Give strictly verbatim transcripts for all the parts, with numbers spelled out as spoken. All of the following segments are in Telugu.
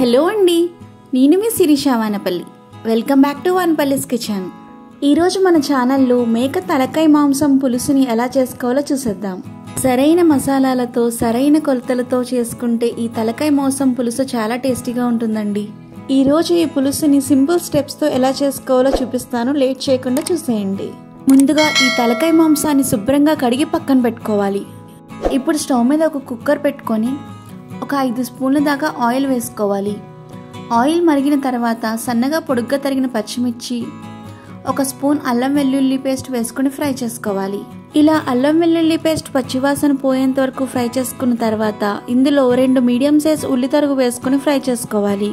హలో అండి, నేను మీ Sirisha Vanapalli. Welcome back to Vanapalli's kitchen. ఈరోజు మన ఛానల్లో మేక తలకాయ మాంసం పులుసుని ఎలా చేసుకోవాలో చూసేద్దాం. సరైన మసాలాలతో సరైన కొలతలతో చేసుకుంటే ఈ తలకాయ మాంసం పులుసు చాలా టేస్టీగా ఉంటుందండి. ఈరోజు ఈ పులుసుని సింపుల్ స్టెప్స్తో ఎలా చేసుకోవాలో చూపిస్తాను. లేట్ చేయకుండా చూసేయండి. ముందుగా ఈ తలకాయ మాంసాన్ని శుభ్రంగా కడిగి పక్కన పెట్టుకోవాలి. ఇప్పుడు స్టవ్ మీద ఒక కుక్కర్ పెట్టుకొని ఒక ఐదు స్పూన్ల దాకా ఆయిల్ వేసుకోవాలి. ఆయిల్ మరిగిన తర్వాత సన్నగా పొడుగ్గా తరిగిన పచ్చిమిర్చి, ఒక స్పూన్ అల్లం వెల్లుల్లి పేస్ట్ వేసుకుని ఫ్రై చేసుకోవాలి. ఇలా అల్లం వెల్లుల్లి పేస్ట్ పచ్చివాసన పోయేంత వరకు ఫ్రై చేసుకున్న తర్వాత ఇందులో రెండు మీడియం సైజ్ ఉల్లి తరుగు వేసుకుని ఫ్రై చేసుకోవాలి.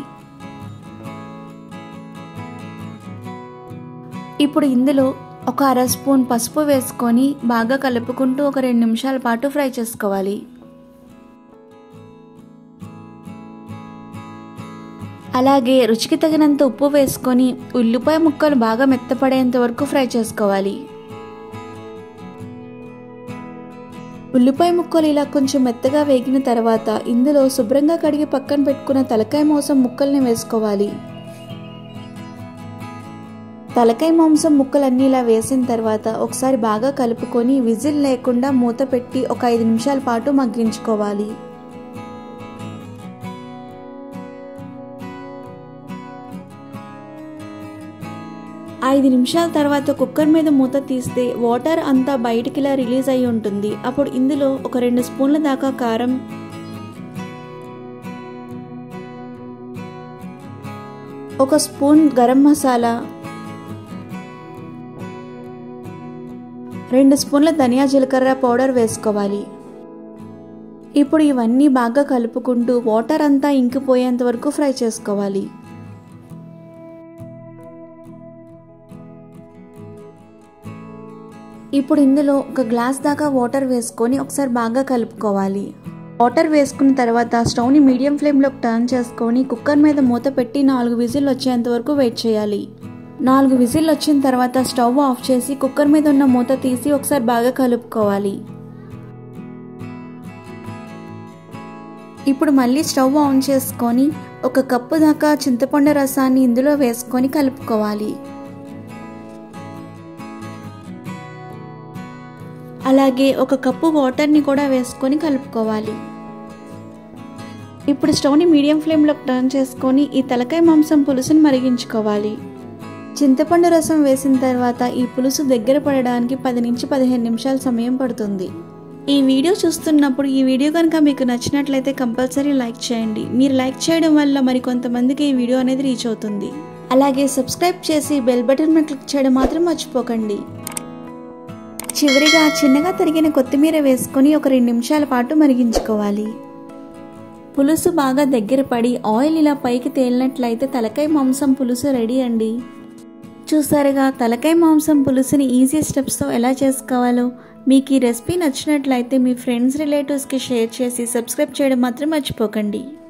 ఇప్పుడు ఇందులో ఒక అర స్పూన్ పసుపు వేసుకొని బాగా కలుపుకుంటూ ఒక రెండు నిమిషాల పాటు ఫ్రై చేసుకోవాలి. అలాగే రుచికి తగినంత ఉప్పు వేసుకొని ఉల్లిపాయ ముక్కలు బాగా మెత్తపడేంత వరకు ఫ్రై చేసుకోవాలి. ఉల్లిపాయ ముక్కలు ఇలా కొంచెం మెత్తగా వేగిన తర్వాత ఇందులో శుభ్రంగా కడిగి పక్కన పెట్టుకున్న తలకాయ మాంసం ముక్కల్ని వేసుకోవాలి. తలకాయ మాంసం ముక్కలన్నీ ఇలా వేసిన తర్వాత ఒకసారి బాగా కలుపుకొని విజిల్ లేకుండా మూత పెట్టి ఒక ఐదు నిమిషాల పాటు మగ్గించుకోవాలి. ఐదు నిమిషాల తర్వాత కుక్కర్ మీద మూత తీస్తే వాటర్ అంతా బయటికి ఇలా రిలీజ్ అయి ఉంటుంది. అప్పుడు ఇందులో ఒక రెండు స్పూన్ల దాకా కారం, ఒక స్పూన్ గరం మసాలా, రెండు స్పూన్ల ధనియా జీలకర్ర పౌడర్ వేసుకోవాలి. ఇప్పుడు ఇవన్నీ బాగా కలుపుకుంటూ వాటర్ అంతా ఇంకిపోయేంత వరకు ఫ్రై చేసుకోవాలి. ఇప్పుడు ఇందులో ఒక గ్లాస్ దాకా వాటర్ వేసుకొని ఒకసారి బాగా కలుపుకోవాలి. వాటర్ వేసుకున్న తర్వాత స్టవ్ని మీడియం ఫ్లేమ్లోకి టర్న్ చేసుకొని కుక్కర్ మీద మూత పెట్టి నాలుగు విజిల్ వచ్చేంత వరకు వెయిట్ చేయాలి. నాలుగు విజిల్ వచ్చిన తర్వాత స్టవ్ ఆఫ్ చేసి కుక్కర్ మీద ఉన్న మూత తీసి ఒకసారి బాగా కలుపుకోవాలి. ఇప్పుడు మళ్ళీ స్టవ్ ఆన్ చేసుకొని ఒక కప్పు దాకా చింతపండు రసాన్ని ఇందులో వేసుకొని కలుపుకోవాలి. అలాగే ఒక కప్పు వాటర్ని కూడా వేసుకొని కలుపుకోవాలి. ఇప్పుడు స్టవ్ని మీడియం ఫ్లేమ్లోకి టర్న్ చేసుకొని ఈ తలకాయ మాంసం పులుసుని మరిగించుకోవాలి. చింతపండు రసం వేసిన తర్వాత ఈ పులుసు దగ్గర పడడానికి పది నుంచి పదిహేను నిమిషాల సమయం పడుతుంది. ఈ వీడియో చూస్తున్నప్పుడు ఈ వీడియో కనుక మీకు నచ్చినట్లయితే కంపల్సరీ లైక్ చేయండి. మీరు లైక్ చేయడం వల్ల మరి కొంతమందికి ఈ వీడియో అనేది రీచ్ అవుతుంది. అలాగే సబ్స్క్రైబ్ చేసి బెల్ బటన్ మీద క్లిక్ చేయడం మాత్రం మర్చిపోకండి. చివరిగా చిన్నగా తరిగిన కొత్తిమీర వేసుకొని ఒక రెండు నిమిషాల పాటు మరిగించుకోవాలి. పులుసు బాగా దగ్గర పడి ఆయిల్ ఇలా పైకి తేలినట్లయితే తలకాయ మాంసం పులుసు రెడీ అండి. చూసారుగా తలకాయ మాంసం పులుసుని ఈజీ స్టెప్స్తో ఎలా చేసుకోవాలో. మీకు ఈ రెసిపీ నచ్చినట్లయితే మీ ఫ్రెండ్స్ రిలేటివ్స్కి షేర్ చేసి సబ్స్క్రైబ్ చేయడం మాత్రం మర్చిపోకండి.